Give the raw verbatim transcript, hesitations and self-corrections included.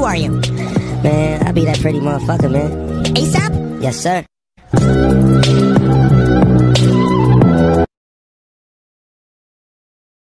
Who are you? Man, I be that pretty motherfucker, man. ASAP? Yes, sir.